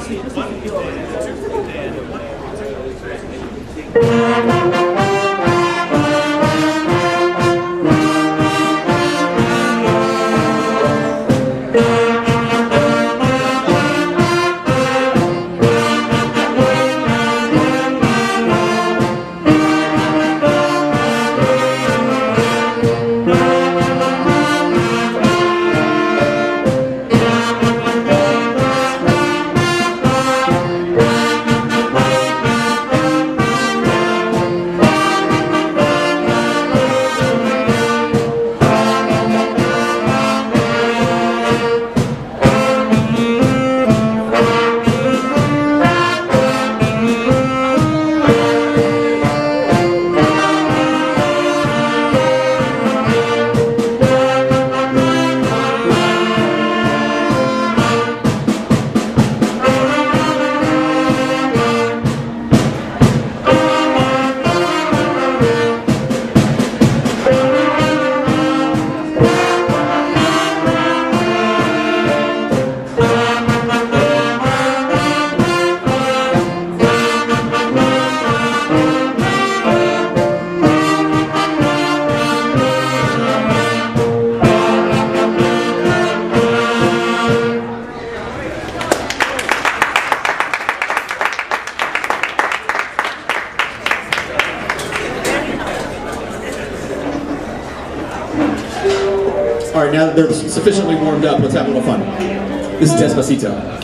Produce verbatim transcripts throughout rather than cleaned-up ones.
All right, now that they're sufficiently warmed up, let's have a little fun. This is Despacito.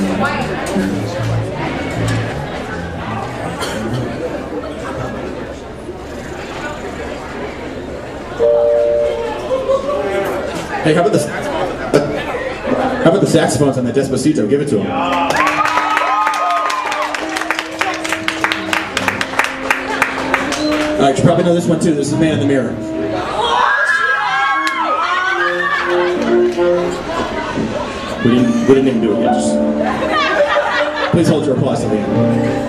Hey, how about the how about the saxophones on the Despacito? Give it to him. All right, you probably know this one too. This is Man in the Mirror. We didn't, we didn't even do it yet. Just please hold your applause to the end.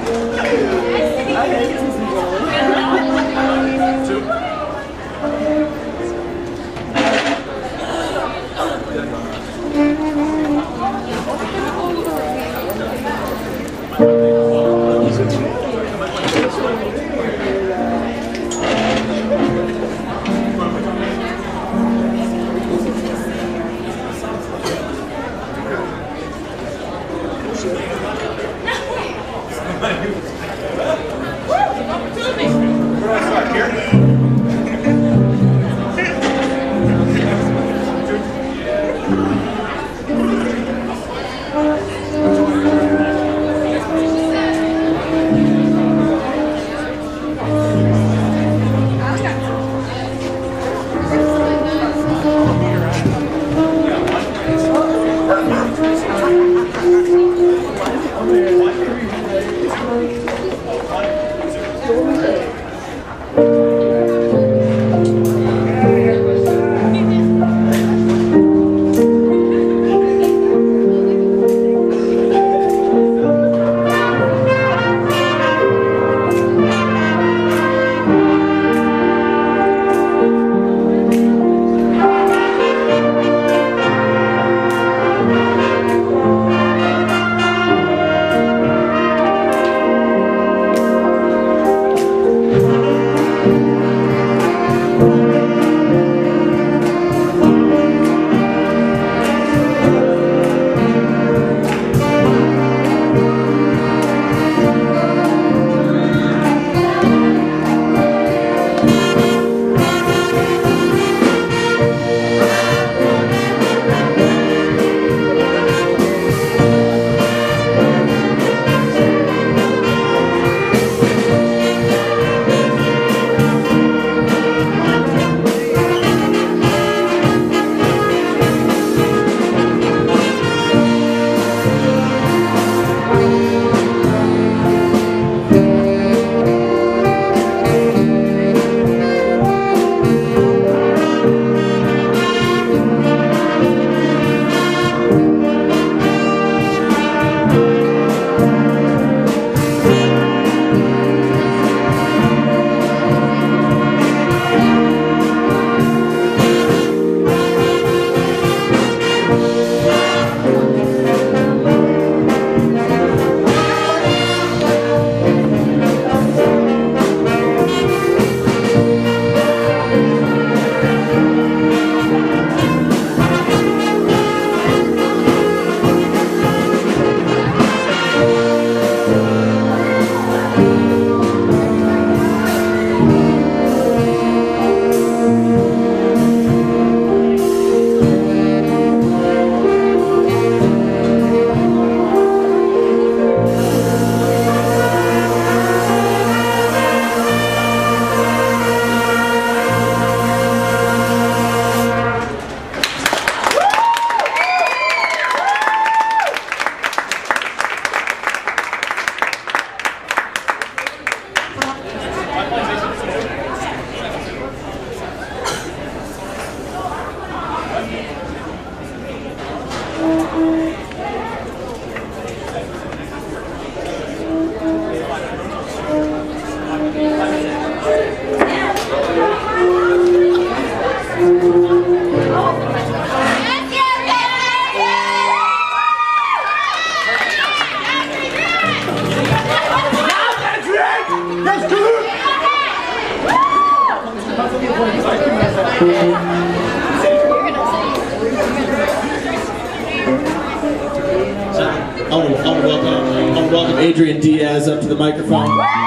I want to, I want to welcome, I want to welcome Adrian Diaz up to the microphone.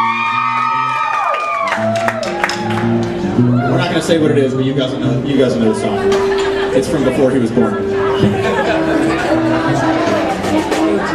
We're not going to say what it is, but you guys will know, you guys will know the song. It's from before he was born.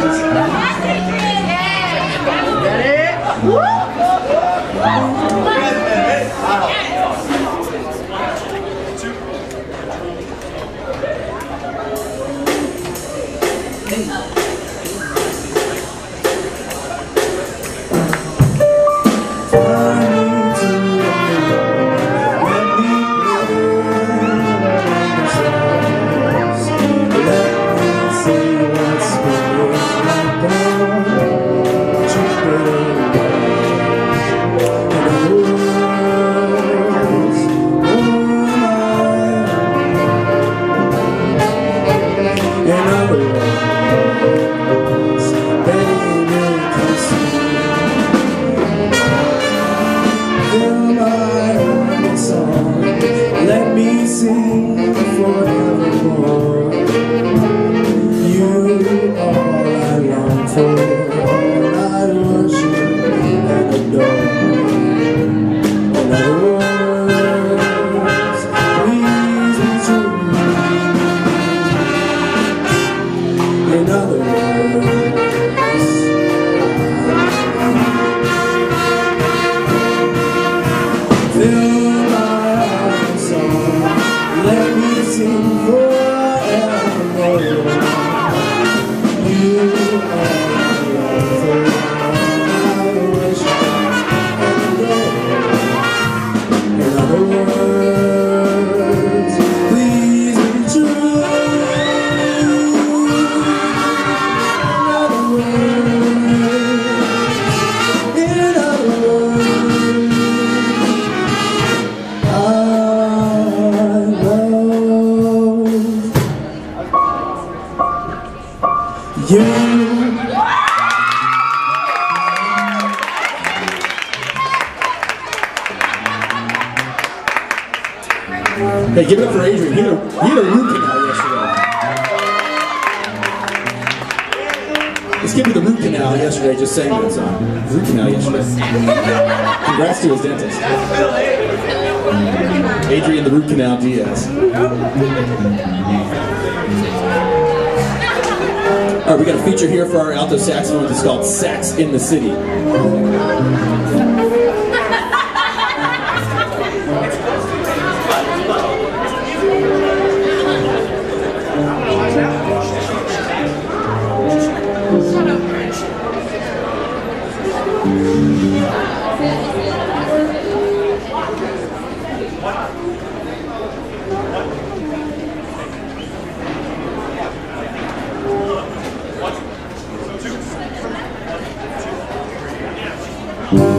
Hey, give it up for Adrian. He had a, he had a root canal yesterday. Let's give me the root canal yesterday, just saying that song. Root canal yesterday. Congrats to his dentist. Adrian the Root Canal Diaz. Alright, we got a feature here for our alto saxophone. It's called Sax in the City. One,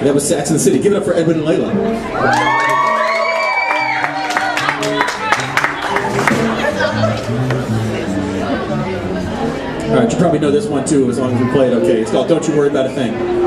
That was Sax in the City. Give it up for Edwin and Layla. All right, you probably know this one too, as long as we play it okay. It's called Don't You Worry About a Thing.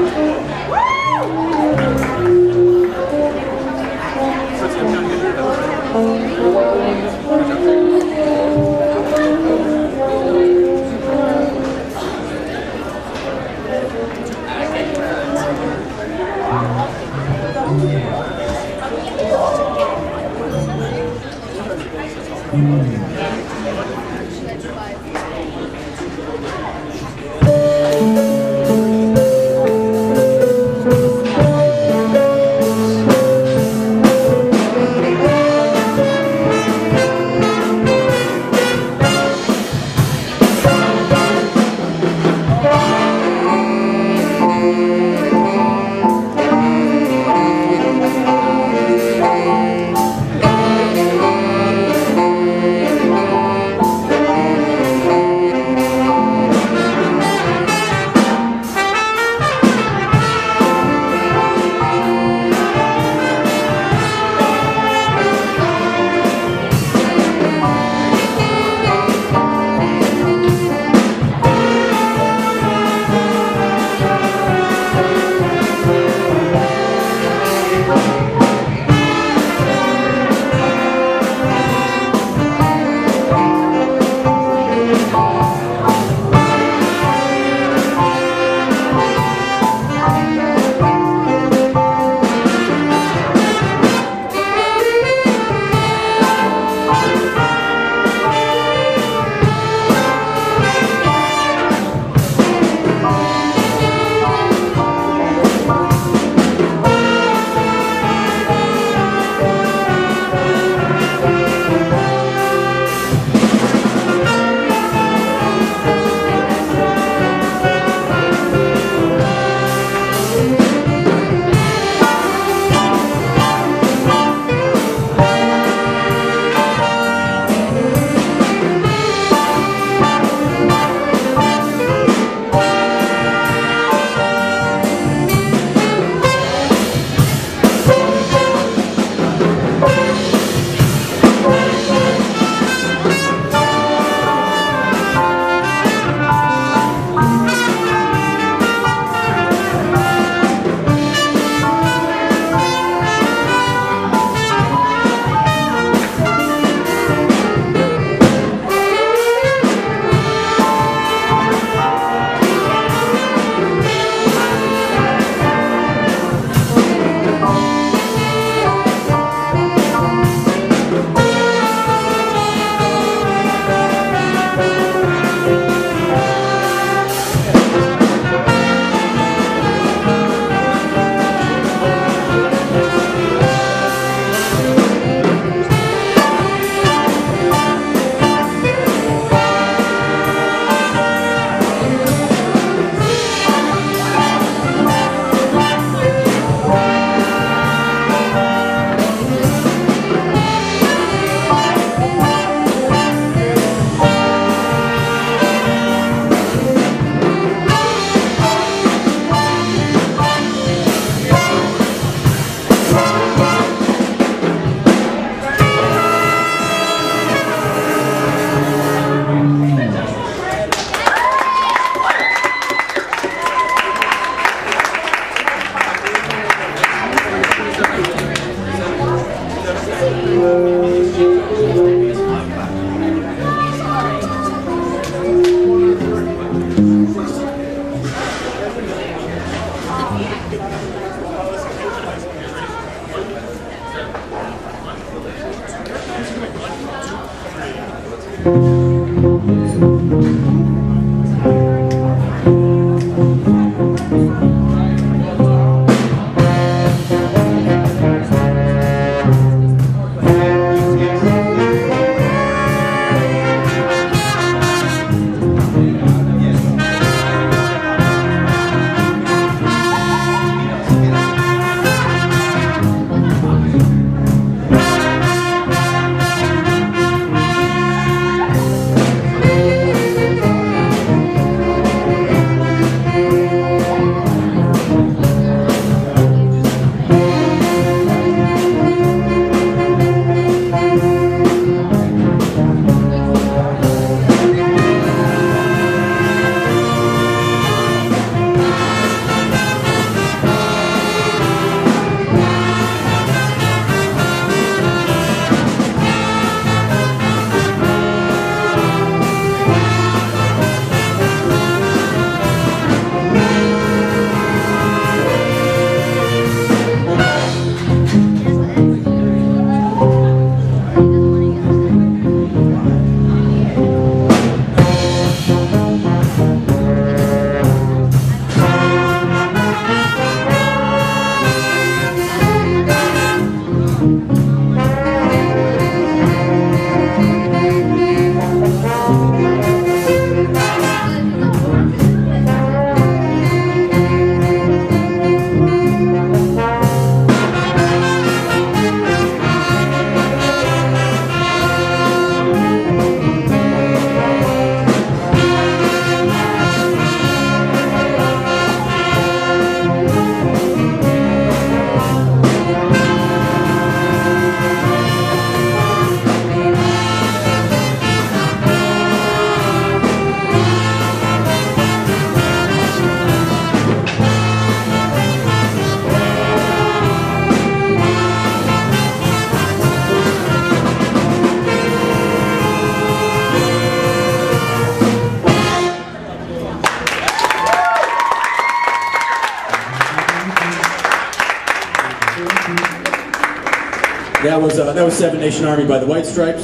That was uh, that was Seven Nation Army by the White Stripes.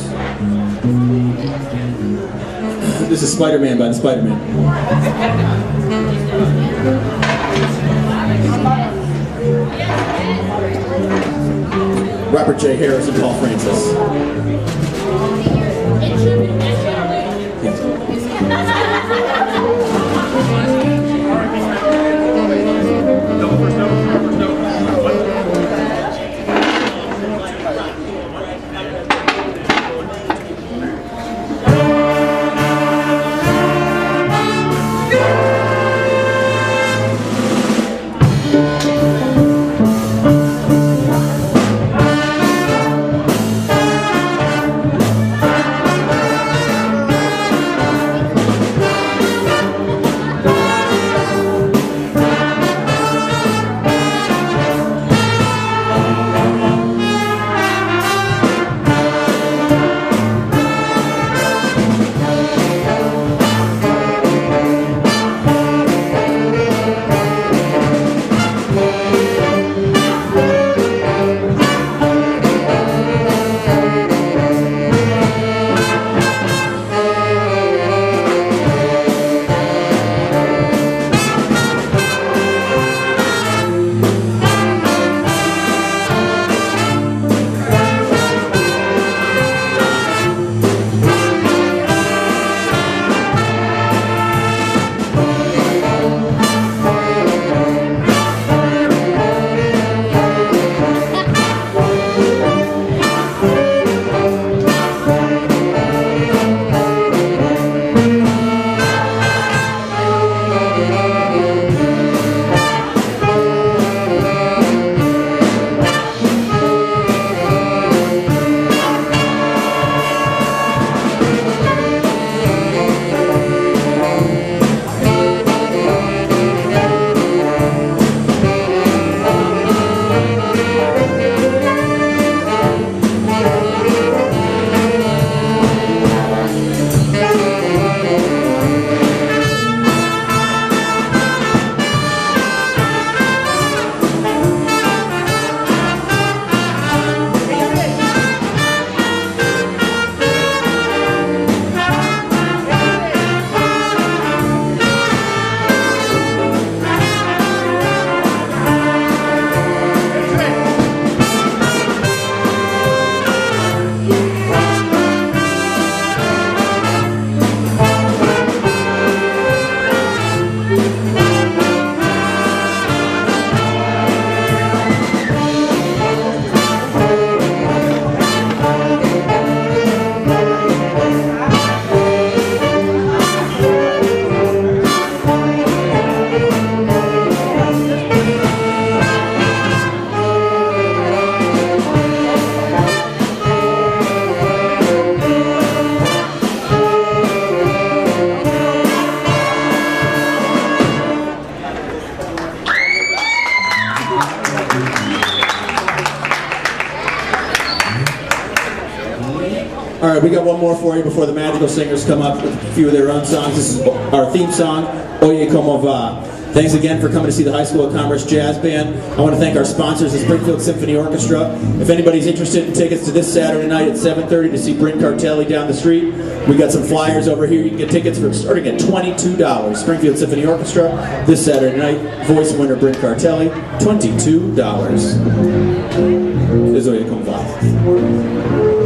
This is Spider-Man by the Spider-Man. Robert J. Harris and Paul Francis. All right, we got one more for you before the Magical Singers come up with a few of their own songs. This is our theme song, Oye Como Va. Thanks again for coming to see the High School of Commerce Jazz Band. I want to thank our sponsors, the Springfield Symphony Orchestra. If anybody's interested in tickets to this Saturday night at seven thirty to see Bryn Cartelli down the street, we got some flyers over here. You can get tickets for starting at twenty-two dollars. Springfield Symphony Orchestra, this Saturday night. Voice winner Bryn Cartelli, twenty-two dollars. This is Oye Como Va.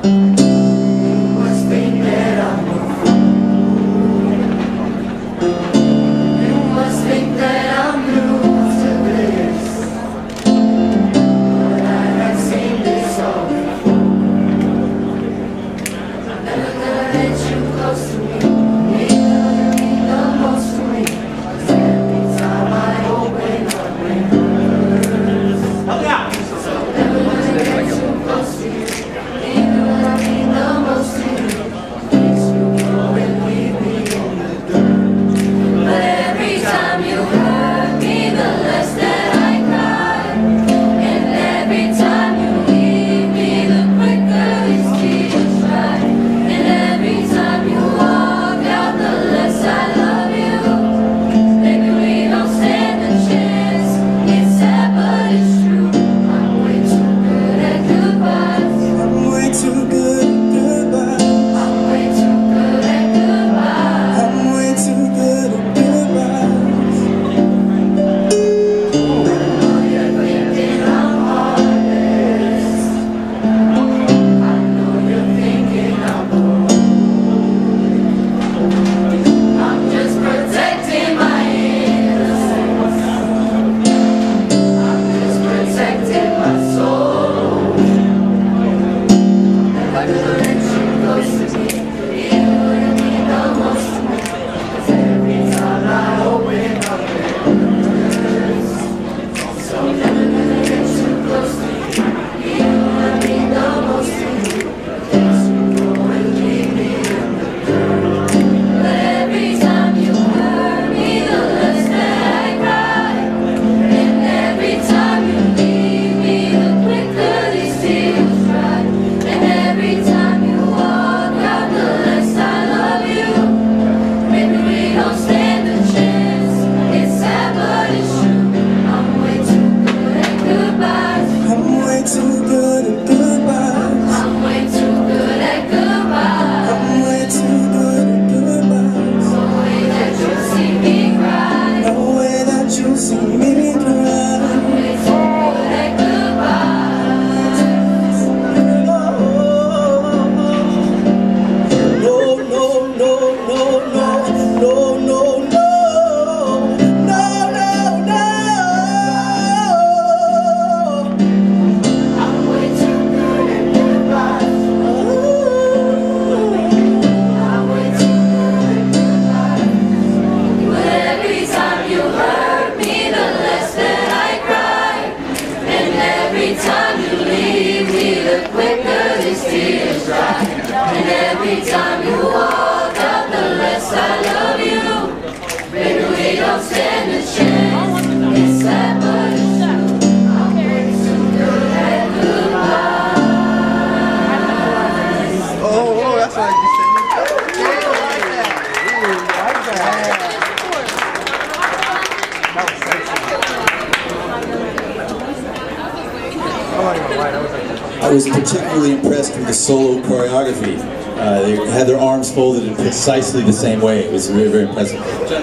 I was particularly impressed with the solo choreography. Uh, they had their arms folded in precisely the same way. It was very, very impressive.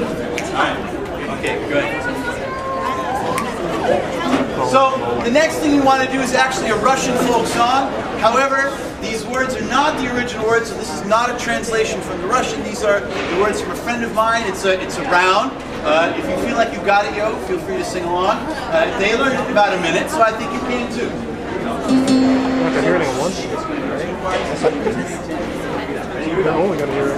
Okay, good. So the next thing we want to do is actually a Russian folk song. However, these words are not the original words, so this is not a translation from the Russian. These are the words from a friend of mine. It's a, it's a round. Uh, if you feel like you got it, yo, feel free to sing along. Uh, they learned it in about a minute, so I think you can too. I'm not gonna hear it in once. You're only gonna hear it.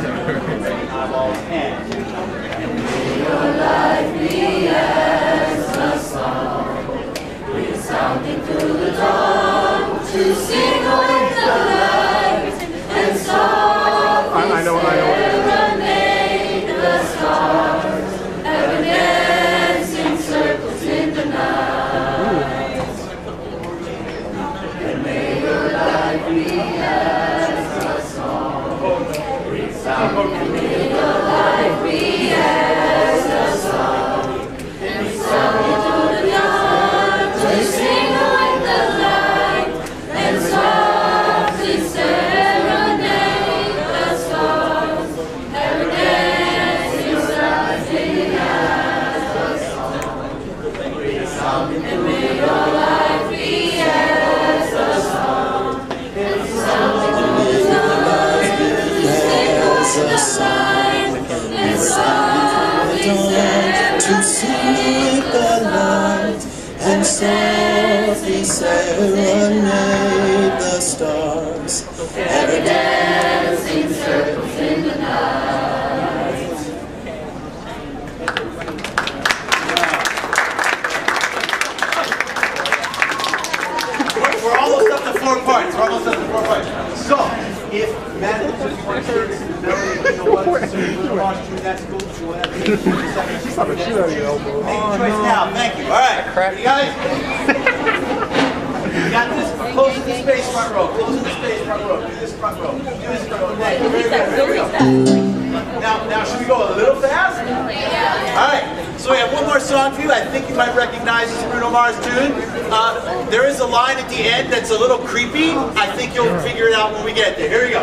Your life be as a song, resounding through the dawn, to sing with the light and softly I, I know, I know. serenade the stars, ever dancing circles in the night. And may your life be as a song, resounding, and may your life be as a song, resounding through the dawn, to sing with the light and softly and softly serenade the stars, ever dancing circles in the night. We're, we're almost up to four parts. We're almost up to four parts. So, if Matt just wants to you know what, so you want to, that's cool. You want to She saw the shit out of your elbow. Make a choice now. Thank you. All right. You guys. You got this. Close in the space front row. Close in the space front row. Do this front row. Do this front row. Very good. Here we go. Now, now, should we go a little fast? All right. So we have one more song for you. I think you might recognize this Bruno Mars tune. Uh, there is a line at the end that's a little creepy. I think you'll figure it out when we get there. Here we go.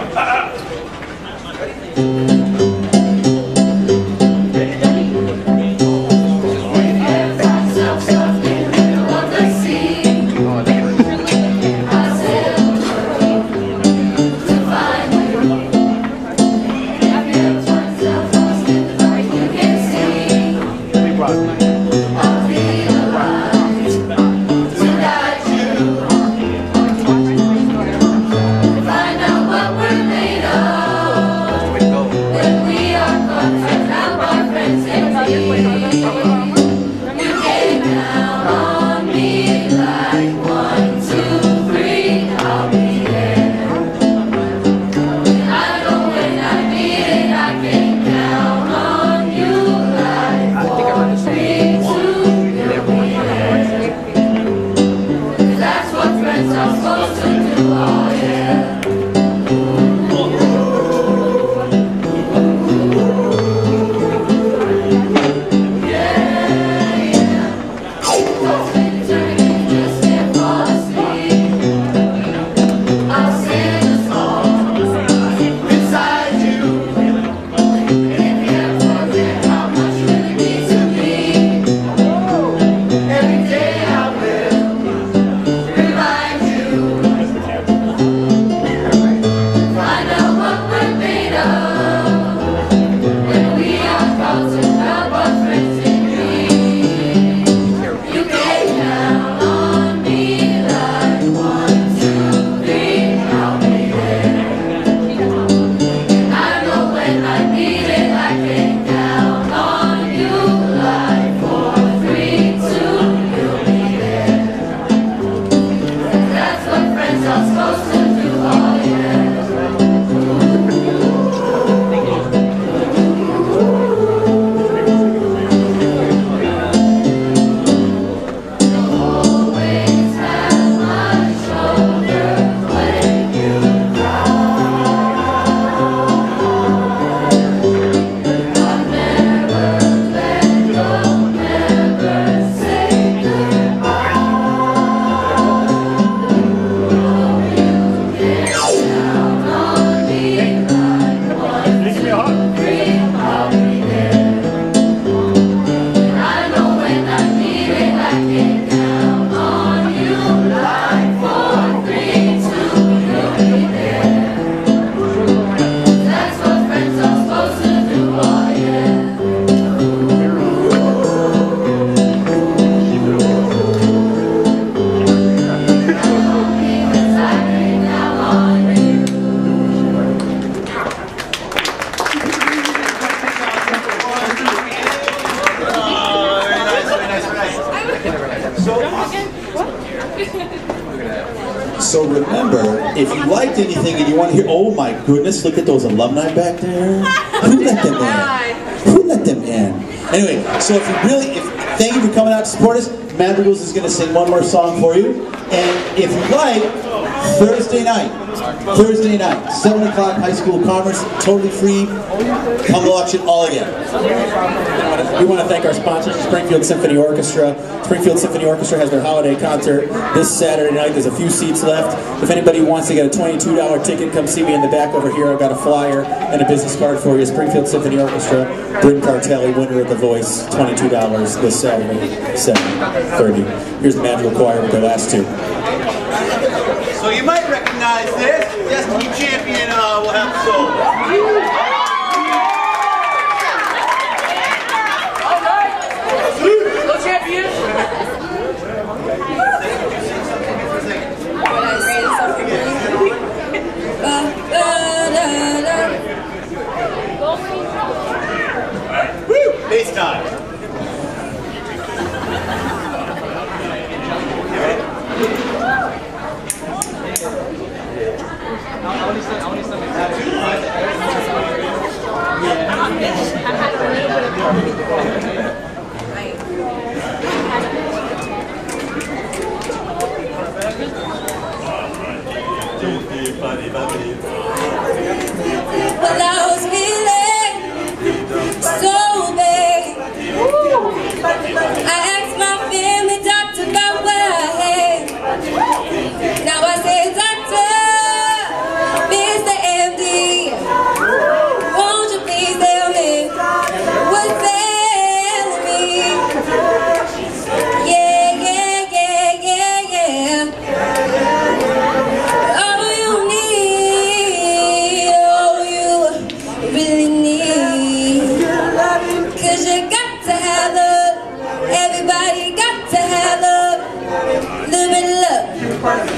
So remember, if you liked anything and you want to hear, oh my goodness, look at those alumni back there. Who let them in? Who let them in? Anyway, so if you really, if, thank you for coming out to support us. Madrigals is going to sing one more song for you. And if you like, Thursday night, Thursday night, seven o'clock, High School of Commerce, totally free. Come watch it all again. We want to thank our sponsors, Springfield Symphony Orchestra. Springfield Symphony Orchestra has their holiday concert this Saturday night. There's a few seats left. If anybody wants to get a twenty-two dollar ticket, come see me in the back over here. I've got a flyer and a business card for you. Springfield Symphony Orchestra, Bryn Cartelli, winner of The Voice, twenty-two dollars this Saturday, seven thirty. Here's the Madrigal Choir with their last two. So you might recognize this. Destiny Champion uh, will have the solo. All right. Go champion. part of the